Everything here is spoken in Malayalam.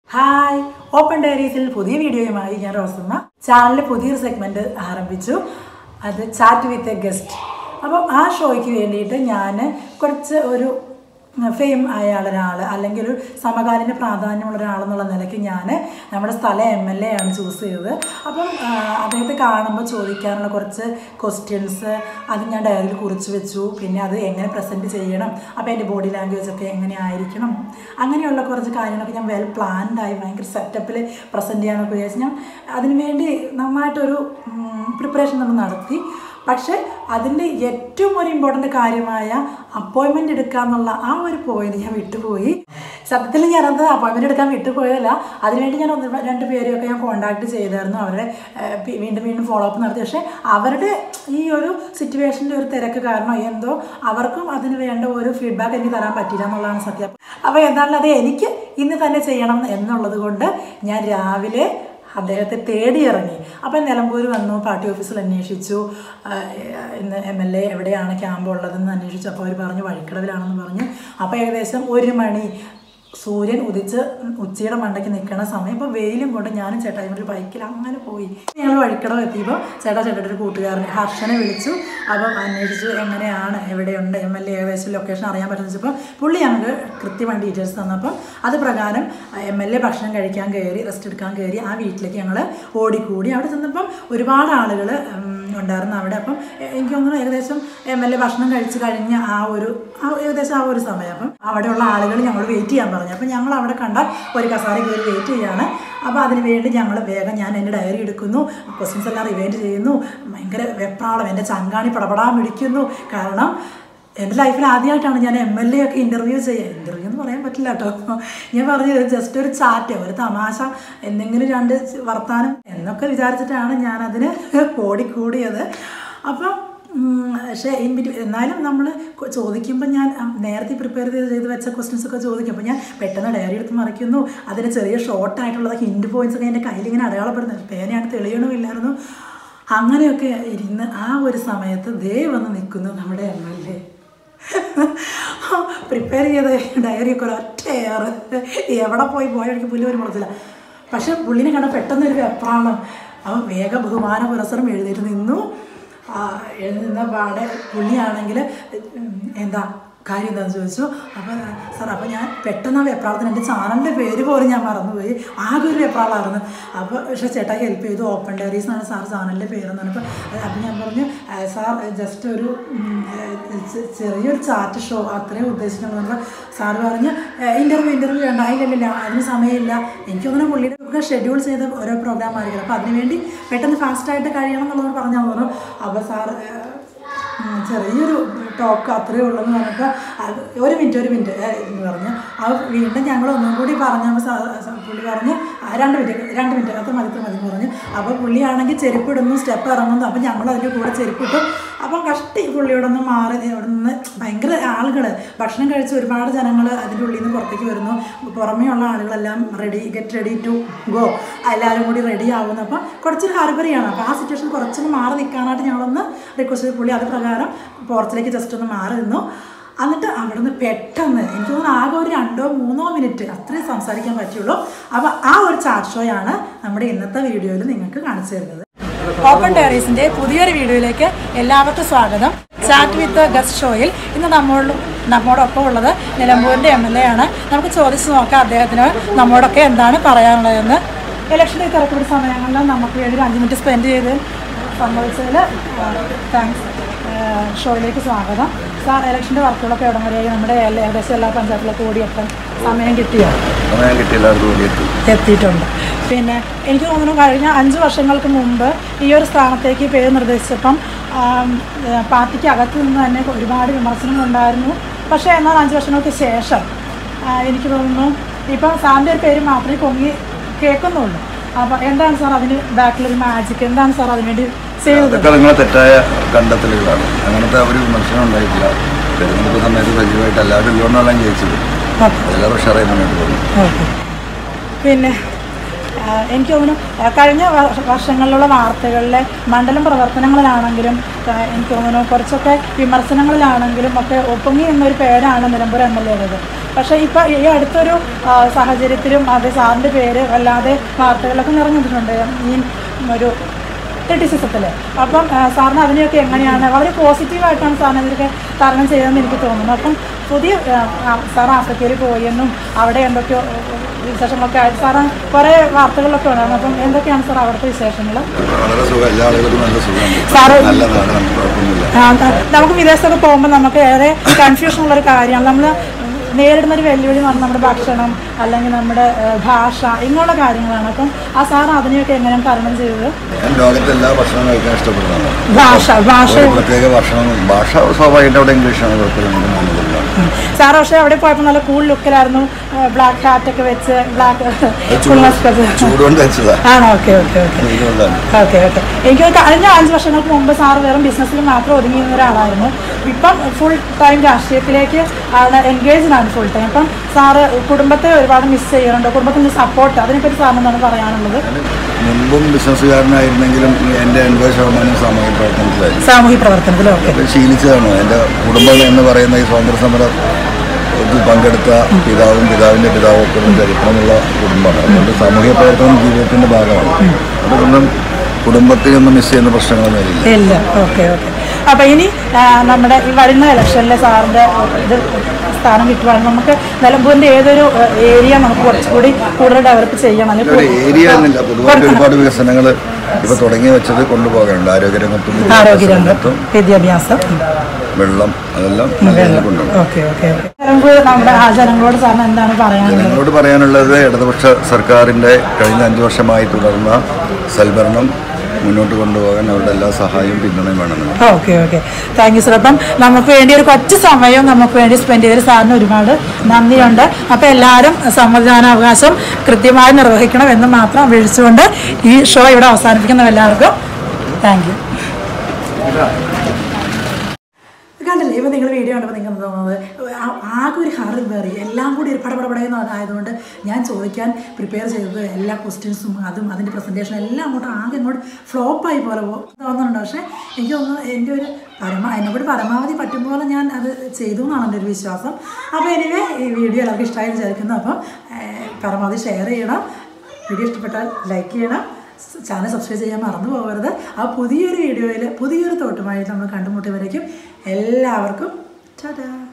ഹായ് ഓപ്പൺ ഡയറീസിൽ പുതിയ വീഡിയോയുമായി ഞാൻ റോസമ്മ. ചാനലിൽ പുതിയൊരു സെഗ്മെൻറ്റ് ആരംഭിച്ചു, അത് ചാറ്റ് വിത്ത് എ ഗസ്റ്റ്. അപ്പം ആ ഷോയ്ക്ക് വേണ്ടിയിട്ട് ഞാൻ കുറച്ച് ഒരു ഫെയിം ആയ ഒരാൾ അല്ലെങ്കിൽ ഒരു സമകാലീന പ്രാധാന്യമുള്ള ഒരാളെന്നുള്ള നിലയ്ക്ക് ഞാൻ നമ്മുടെ സ്ഥലം MLA ആണ് ചൂസ് ചെയ്തത്. അപ്പം അദ്ദേഹത്തെ കാണുമ്പോൾ ചോദിക്കാനുള്ള കുറച്ച് ക്വസ്റ്റ്യൻസ് അത് ഞാൻ ഡയറിയിൽ കുറിച്ച് വെച്ചു. പിന്നെ അത് എങ്ങനെ പ്രസൻറ്റ് ചെയ്യണം, അപ്പോൾ എൻ്റെ ബോഡി ലാംഗ്വേജ് ഒക്കെ എങ്ങനെ ആയിരിക്കണം, അങ്ങനെയുള്ള കുറച്ച് കാര്യങ്ങളൊക്കെ ഞാൻ വെൽ പ്ലാൻഡായി ഭയങ്കര സെറ്റപ്പിൽ പ്രസൻറ്റ് ചെയ്യാനൊക്കെ വിചാരിച്ചു. ഞാൻ അതിനുവേണ്ടി നന്നായിട്ടൊരു പ്രിപ്പറേഷൻ നമ്മൾ നടത്തി. പക്ഷേ അതിൻ്റെ ഏറ്റവും ഒരു ഇമ്പോർട്ടൻ്റ് കാര്യമായ അപ്പോയിൻമെൻറ്റ് എടുക്കുക എന്നുള്ള ആ ഒരു പോയിന്റ് ഞാൻ വിട്ടുപോയി. സത്യത്തിൽ ഞാനത് അപ്പോയിൻമെൻറ്റ് എടുക്കാൻ വിട്ടുപോയതല്ല, അതിനുവേണ്ടി ഞാൻ രണ്ട് പേരെയൊക്കെ ഞാൻ കോൺടാക്ട് ചെയ്തായിരുന്നു. അവരെ വീണ്ടും ഫോളോ അപ്പ് നടത്തി. പക്ഷേ അവരുടെ ഈ ഒരു സിറ്റുവേഷൻ്റെ ഒരു തിരക്ക് കാരണം എന്തോ അവർക്കും അതിന് വേണ്ട ഒരു ഫീഡ്ബാക്ക് എനിക്ക് തരാൻ പറ്റില്ല എന്നുള്ളതാണ് സത്യം. അപ്പോൾ എന്തായാലും അത് എനിക്ക് ഇന്ന് തന്നെ ചെയ്യണം എന്നുള്ളത് കൊണ്ട് ഞാൻ രാവിലെ അദ്ദേഹത്തെ തേടിയിറങ്ങി. അപ്പം നിലമ്പൂർ വന്നു, പാർട്ടി ഓഫീസിൽ അന്വേഷിച്ചു, ഇന്ന് MLA എവിടെയാണ് ക്യാമ്പ് ഉള്ളതെന്ന് അന്വേഷിച്ചു. അപ്പോൾ അവർ പറഞ്ഞു വഴിക്കടവിലാണെന്ന് പറഞ്ഞു. അപ്പോൾ ഏകദേശം 1 മണി സൂര്യൻ ഉദിച്ച് ഉച്ചയുടെ മണ്ടയ്ക്ക് നിൽക്കുന്ന സമയം. ഇപ്പോൾ വെയിലും കൊണ്ട് ഞാനും ചേട്ടായും ഒരു ബൈക്കിൽ അങ്ങനെ പോയി. ഞങ്ങൾ വഴിക്കടവ് എത്തിയപ്പോൾ ചേട്ടൻ്റെ ഒരു കൂട്ടുകാരനെ ഹർഷനെ വിളിച്ചു. അപ്പം അന്വേഷിച്ചു എങ്ങനെയാണ്, എവിടെയുണ്ട് MLA, ഏകദേശം ലൊക്കേഷൻ അറിയാൻ പറ്റുന്നപ്പോൾ പുള്ളി ഞങ്ങൾക്ക് കൃത്യമായ ഡീറ്റെയിൽസ് തന്നപ്പം അത് പ്രകാരം MLA ഭക്ഷണം കഴിക്കാൻ കയറി, റെസ്റ്റ് എടുക്കാൻ കയറി. ആ വീട്ടിലേക്ക് ഞങ്ങൾ ഓടിക്കൂടി. അവിടെ ചെന്നപ്പം ഒരുപാട് ആളുകൾ ഉണ്ടായിരുന്നു അവിടെ. അപ്പം എനിക്ക് തോന്നുന്നു ഏകദേശം MLA ഭക്ഷണം കഴിച്ച് കഴിഞ്ഞ ഏകദേശം ആ ഒരു സമയം. അപ്പം അവിടെയുള്ള ആളുകൾ ഞങ്ങൾ വെയിറ്റ് ചെയ്യാൻ പറഞ്ഞു. അപ്പം ഞങ്ങൾ അവിടെ കണ്ട ഒരു കസാര കയറി വെയിറ്റ് ചെയ്യാണ്. അപ്പോൾ അതിന് വേണ്ടി ഞങ്ങൾ വേഗം ഞാൻ എൻ്റെ ഡയറി എടുക്കുന്നു, ക്വസ്റ്റ്യൻസ് എല്ലാം റിവൈൻഡ് ചെയ്യുന്നു. ഭയങ്കര വെപ്രാളം, എൻ്റെ ചങ്കാണി പടപടാൻ പിടിക്കുന്നു. കാരണം എൻ്റെ ലൈഫിൽ ആദ്യമായിട്ടാണ് ഞാൻ MLA ഒക്കെ ഇൻ്റർവ്യൂ എന്ന് പറയാൻ പറ്റില്ല കേട്ടോ. ഞാൻ പറഞ്ഞത് ജസ്റ്റ് ഒരു ചാറ്റ്, ഒരു തമാശ, എന്തെങ്കിലും 2 വർത്താനം എന്നൊക്കെ വിചാരിച്ചിട്ടാണ് ഞാനതിന് ഓടിക്കൂടിയത്. അപ്പം പക്ഷേ എന്നാലും നമ്മൾ ചോദിക്കുമ്പോൾ ഞാൻ നേരത്തെ പ്രിപ്പയർ ചെയ്ത് വെച്ച ക്വസ്റ്റ്യൻസ് ഒക്കെ ചോദിക്കും. അപ്പോൾ ഞാൻ പെട്ടെന്ന് ഡയറി എടുത്ത് മറിക്കുന്നു. അതിന് ചെറിയ ഷോർട്ടായിട്ടുള്ള ഹിൻഡ് പോയിൻറ്റ്സ് ഒക്കെ എൻ്റെ കയ്യിലിങ്ങനെ അടയാളപ്പെടുന്നത്, പേനയാണ് തെളിയണമില്ലായിരുന്നു. അങ്ങനെയൊക്കെ ഇരുന്ന് ആ ഒരു സമയത്ത് വന്ന് നിൽക്കുന്നു നമ്മുടെ MLA. പ്രിപ്പയർ ചെയ്ത് ഡയറിയൊക്കെ ഒരൊറ്റ എവിടെ പോയടിക്ക് പുല്ല് ഒരു മുളച്ചില്ല. പക്ഷെ പുള്ളിനെ കണ്ട പെട്ടെന്നൊരു വെപ്രാളം. അവൻ വേഗ ബഹുമാന പുരസ്സരം എഴുന്നേറ്റ് നിന്നു. എഴുതുന്ന പാടെ പുള്ളിയാണെങ്കിൽ എന്താ കാര്യം എന്താണെന്ന് ചോദിച്ചു. അപ്പോൾ സാർ, അപ്പോൾ ഞാൻ പെട്ടെന്ന് ആ വെപ്രാളത്തിന് എൻ്റെ ചാനലിൻ്റെ പേര് പോലും ഞാൻ മറന്നുപോയി. ആകെ ഒരു വെപ്രാളമായിരുന്നു. അപ്പോൾ പക്ഷേ ചേട്ടാ ഹെൽപ്പ് ചെയ്തു. ഓപ്പൺ ഡയറീസ് എന്നാണ് സാർ ചാനലിൻ്റെ പേരെന്ന് പറഞ്ഞപ്പോൾ അപ്പോൾ ഞാൻ പറഞ്ഞു സാർ ജസ്റ്റ് ഒരു ചെറിയൊരു ചാറ്റ് ഷോ അത്രയും ഉദ്ദേശിക്കുന്നത്. സാറ് പറഞ്ഞ് ഇൻ്റർവ്യൂ വേണ്ട, ഇല്ല അതിന് സമയമില്ല. എനിക്കൊന്നും പുള്ളിയുടെ ഷെഡ്യൂൾ ചെയ്ത ഓരോ പ്രോഗ്രാം ആയിരിക്കും. അപ്പോൾ അതിനുവേണ്ടി പെട്ടെന്ന് ഫാസ്റ്റായിട്ട് കഴിയണം എന്നുള്ളത് പറഞ്ഞാൽ തോന്നും. അപ്പോൾ സാർ ചെറിയൊരു ടോക്ക് അത്രയേ ഉള്ളൂ എന്ന് പറഞ്ഞപ്പോൾ ഒരു മിനിറ്റ് എന്ന് പറഞ്ഞു. അത് വീണ്ടും ഞങ്ങൾ ഒന്നും കൂടി പറഞ്ഞപ്പോൾ പുള്ളി പറഞ്ഞ് 2 മിനിറ്റ് അത് മതി എന്ന് പറഞ്ഞു. അപ്പോൾ പുള്ളിയാണെങ്കിൽ ചെരുപ്പിടുന്നു, സ്റ്റെപ്പ് ഇറങ്ങുന്നു. അപ്പോൾ ഞങ്ങൾ അതിൻ്റെ കൂടെ ചെരുപ്പിട്ടു. അപ്പോൾ കഷ്ടി പുള്ളിയോടൊന്ന് മാറി. അവിടെ നിന്ന് ഭയങ്കര ആളുകൾ ഭക്ഷണം കഴിച്ച് ഒരുപാട് ജനങ്ങൾ അതിൻ്റെ ഉള്ളിൽ നിന്ന് പുറത്തേക്ക് വരുന്നു. പുറമേയുള്ള ആളുകളെല്ലാം ഗെറ്റ് റെഡി ടു ഗോ, എല്ലാവരും കൂടി റെഡി ആവുന്നു. അപ്പോൾ കുറച്ചൊരു ഹർബറിയാണ്. അപ്പോൾ ആ സിറ്റുവേഷൻ കുറച്ചൊന്ന് മാറി നിൽക്കാനായിട്ട് ഞങ്ങളൊന്ന് റിക്വസ്റ്റ് ചെയ്ത് പുള്ളി അത് പ്രകാരം പോർച്ചിലേക്ക് ജസ്റ്റ് ഒന്ന് മാറി നിന്നു. എന്നിട്ട് അവിടെ നിന്ന് പെട്ടെന്ന് എനിക്ക് തോന്നുന്നു ആകെ ഒരു 2-3 മിനിറ്റ് അത്രയും സംസാരിക്കാൻ പറ്റുള്ളൂ. അപ്പോൾ ആ ഒരു ചാറ്റ് ഷോയാണ് നമ്മുടെ ഇന്നത്തെ വീഡിയോയിൽ നിങ്ങൾക്ക് കാണിച്ചു തരുന്നത്. ഓപ്പൺ ഡയറീസിൻ്റെ പുതിയൊരു വീഡിയോയിലേക്ക് എല്ലാവർക്കും സ്വാഗതം. ചാറ്റ് വിത്ത് ഗസ്റ്റ് ഷോയിൽ ഇന്ന് നമ്മോടൊപ്പം ഉള്ളത് നിലമ്പൂരിൻ്റെ MLA ആണ്. നമുക്ക് ചോദിച്ചു നോക്കാം അദ്ദേഹത്തിന് നമ്മോടൊക്കെ എന്താണ് പറയാനുള്ളതെന്ന്. ഇലക്ഷൻ്റെ തിരക്കുള്ള സമയങ്ങളിൽ നമുക്ക് വേണ്ടി 5 മിനിറ്റ് സ്പെൻഡ് ചെയ്ത് സംഭവിച്ചതിൽ താങ്ക്സ്. ഷോയിലേക്ക് സ്വാഗതം. സാർ, ഇലക്ഷൻ്റെ വർക്കുകളൊക്കെ എവിടെ വരെയായി? നമ്മുടെ ഏകദേശം എല്ലാ പഞ്ചായത്തിലൊക്കെ ഓടിയെത്താൻ സമയം കിട്ടിയോ? എത്തിയിട്ടുണ്ട്. പിന്നെ എനിക്ക് തോന്നുന്നു കഴിഞ്ഞ 5 വർഷങ്ങൾക്ക് മുമ്പ് ഈ ഒരു സ്ഥാനത്തേക്ക് പേര് നിർദ്ദേശിച്ചപ്പം പാർട്ടിക്ക് അകത്ത് നിന്ന് തന്നെ ഒരുപാട് വിമർശനങ്ങളുണ്ടായിരുന്നു. പക്ഷേ എന്നാൽ 5 വർഷങ്ങൾക്ക് ശേഷം എനിക്ക് തോന്നുന്നു ഇപ്പം സാറിൻ്റെ ഒരു പേര് മാത്രമേ പൊങ്ങി കേൾക്കുന്നുള്ളൂ. അപ്പോൾ എന്താണ് സാർ അതിന് ബാക്കിലൊരു മാജിക്? എന്താണ് സാർ അതിനുവേണ്ടി ചെയ്തത്? നിങ്ങളെ തെറ്റായ കണ്ടെത്തലുകളാണ്. അങ്ങനത്തെ ഒരു വിമർശനം ഉണ്ടായിട്ടില്ല. തെരഞ്ഞെടുപ്പ് സമയത്ത് സജീവമായിട്ട് എല്ലാവരും ഇല്ലോണ്ടാണ് ജയിച്ചത്. എല്ലാവരും ഉഷാറായി മുന്നോട്ട് പോകുന്നു. പിന്നെ എനിക്ക് തോന്നുന്നു കഴിഞ്ഞ വർഷങ്ങളിലുള്ള വാർത്തകളിലെ മണ്ഡലം പ്രവർത്തനങ്ങളിലാണെങ്കിലും എനിക്ക് തോന്നുന്നു കുറച്ചൊക്കെ വിമർശനങ്ങളിലാണെങ്കിലും ഒക്കെ ഒപ്പങ്ങി എന്നൊരു പേരാണ് നിലമ്പൂർ MLA ഉള്ളത്. പക്ഷേ ഇപ്പോൾ ഈ അടുത്തൊരു സാഹചര്യത്തിലും അത് സാറിൻ്റെ പേര് വല്ലാതെ വാർത്തകളിലൊക്കെ നിറഞ്ഞിട്ടുണ്ട് ഈ ഒരു ക്രിറ്റിസിസത്തിൽ. അപ്പം സാറിന് അതിനെയൊക്കെ എങ്ങനെയാണ് വളരെ പോസിറ്റീവായിട്ടാണ് സാറിന് ഇതിനൊക്കെ തരണം ചെയ്തതെന്ന് എനിക്ക് തോന്നുന്നു. അപ്പം പുതിയ സാർ ആഫ്രിക്കയിൽ പോയെന്നും അവിടെ എന്തൊക്കെയോ വിശേഷങ്ങളൊക്കെ ആയിട്ട് സാറ് കുറേ വാർത്തകളിലൊക്കെ ഉണ്ടായിരുന്നു. അപ്പം എന്തൊക്കെയാണ് സാർ അവിടുത്തെ വിശേഷങ്ങൾ? സാറ് നമുക്ക് വിദേശത്തൊക്കെ പോകുമ്പോൾ നമുക്ക് ഏറെ കൺഫ്യൂഷൻ ഉള്ളൊരു കാര്യമാണ്. നമ്മൾ നേരിടുന്നൊരു വെല്ലുവിളി എന്ന് പറഞ്ഞാൽ നമ്മുടെ ഭക്ഷണം അല്ലെങ്കിൽ നമ്മുടെ ഭാഷ ഇങ്ങനെയുള്ള കാര്യങ്ങളാണ്. അപ്പം ആ സാർ അതിനെയൊക്കെ എങ്ങനെയാണ് തരണം ചെയ്തത്? ലോകത്തെ എല്ലാ ഭക്ഷണം കഴിക്കാൻ ഇഷ്ടപ്പെടുന്നതാണ്. ഭാഷ പ്രത്യേക ഭാഷ സ്വാഭാവികമായിട്ട് അവിടെ ഇംഗ്ലീഷാണ്. സാർ പക്ഷേ അവിടെ പോയപ്പോൾ നല്ല കൂൾ ലുക്കിലായിരുന്നു, ബ്ലാക്ക് ഹാറ്റൊക്കെ വെച്ച് ആണോ? Okay okay okay okay okay. എനിക്ക് കഴിഞ്ഞ 5 വർഷങ്ങൾക്ക് മുമ്പ് സാറ് വെറും ബിസിനസ്സിൽ മാത്രം ഒതുങ്ങിയിരുന്ന ഒരാളായിരുന്നു. ഇപ്പം ഫുൾ ടൈം രാഷ്ട്രീയത്തിലേക്ക് ആണ് എൻഗേജ്ഡ് ആണ് ഫുൾ ടൈം. അപ്പം സാറ് കുടുംബത്തെ ഒരുപാട് മിസ് ചെയ്യുന്നുണ്ട്, കുടുംബത്തിൻ്റെ സപ്പോർട്ട് അതിനെപ്പറ്റി സാറിന് എന്താണ് പറയാനുള്ളത്? മുമ്പും ബിസിനസ്സുകാരനായിരുന്നെങ്കിലും എൻ്റെ 80% സാമൂഹ്യ പ്രവർത്തനത്തിലായിരുന്നു. ഓക്കെ ശീലിച്ചതാണ്. എൻ്റെ കുടുംബം എന്ന് പറയുന്ന ഈ സ്വാതന്ത്ര്യ സമര പങ്കെടുത്ത പിതാവിൻ്റെ പിതാവും ഒക്കെ ചരിത്രമുള്ള കുടുംബമാണ്. അതുകൊണ്ട് സാമൂഹ്യ പ്രവർത്തനം ജീവിതത്തിൻ്റെ ഭാഗമാണ്. അതുകൊണ്ടും കുടുംബത്തെയൊന്നും മിസ് ചെയ്യുന്ന പ്രശ്നങ്ങളൊന്നും ഇല്ല. Okay okay. അപ്പം ഇനി നമ്മുടെ ഈ വരുന്ന ഇലക്ഷനിലെ സാറിൻ്റെ ഇത് സ്ഥാനം കിട്ടുവാണെങ്കിൽ നമുക്ക് നിലമ്പൂരിൻ്റെ ഏതൊരു ഏരിയ നമുക്ക് കുറച്ചുകൂടി കൂടുതൽ ഡെവലപ്പ് ചെയ്യണം? ഏരിയ എന്നില്ല, പൊതുവായിട്ട് ഒരുപാട് വികസനങ്ങൾ ഇപ്പോൾ തുടങ്ങി വെച്ചത് കൊണ്ടുപോകാനുണ്ട്. ആരോഗ്യരംഗത്തും വിദ്യാഭ്യാസം, വെള്ളം, അതെല്ലാം ഓക്കെ ഓക്കെ. നിലമ്പൂർ നമ്മുടെ ജനങ്ങളോട് സാറിന് എന്താണ് പറയാനുള്ളത്? ജനങ്ങളോട് പറയാനുള്ളത് ഇടതുപക്ഷ സർക്കാരിൻ്റെ കഴിഞ്ഞ 5 വർഷമായി തുടർന്ന സൽഭരണം മുന്നോട്ട് കൊണ്ടുപോകാൻ അവരുടെ എല്ലാ സഹായവും പിന്തുണയും വേണമെന്ന്. Okay okay. Thank you sir. അപ്പം നമുക്ക് വേണ്ടി ഒരു കൊച്ചു സമയം നമുക്ക് വേണ്ടി സ്പെൻഡ് ചെയ്തതിൽ സാറിന് ഒരുപാട് നന്ദിയുണ്ട്. അപ്പോൾ എല്ലാവരും സമ്മതിദാനാവകാശം കൃത്യമായി നിർവഹിക്കണം എന്ന് മാത്രം വിളിച്ചുകൊണ്ട് ഈ ഷോ ഇവിടെ അവസാനിപ്പിക്കുന്ന എല്ലാവർക്കും താങ്ക് യു. കണ്ടല്ലേ, ഇപ്പോൾ നിങ്ങൾ വീഡിയോ കണ്ടപ്പോൾ നിങ്ങൾക്ക് തോന്നുന്നത് ആകെ ഒരു ഹറിൽ വേറി എല്ലാം കൂടി ഒരു പടപടപടയെന്ന് ആയതുകൊണ്ട് ഞാൻ ചോദിക്കാൻ പ്രിപ്പയർ ചെയ്തത് എല്ലാ ക്വസ്റ്റ്യൻസും അതും അതിൻ്റെ പ്രസൻറ്റേഷൻ എല്ലാം അങ്ങോട്ട് ഫ്ലോപ്പായി പോലെ തോന്നുന്നുണ്ട്. പക്ഷേ എനിക്ക് തോന്നുന്നു എൻ്റെ ഒരു എന്നെക്കൂടി പരമാവധി പറ്റും പോലെ ഞാൻ അത് ചെയ്തു എന്നാണ് എൻ്റെ ഒരു വിശ്വാസം. അപ്പോൾ എനിവേ ഈ വീഡിയോ എല്ലാവർക്കും ഇഷ്ടമായി വിചാരിക്കുന്നു. അപ്പം പരമാവധി ഷെയർ ചെയ്യണം, വീഡിയോ ഇഷ്ടപ്പെട്ടാൽ ലൈക്ക് ചെയ്യണം, ചാനൽ സബ്സ്ക്രൈബ് ചെയ്യാൻ മറന്നു പോകരുത്. ആ പുതിയൊരു വീഡിയോയിൽ പുതിയൊരു തോട്ടുമായിട്ട് നമ്മൾ കണ്ടുമുട്ടിയവരേക്കും എല്ലാവർക്കും ടാറ്റാ.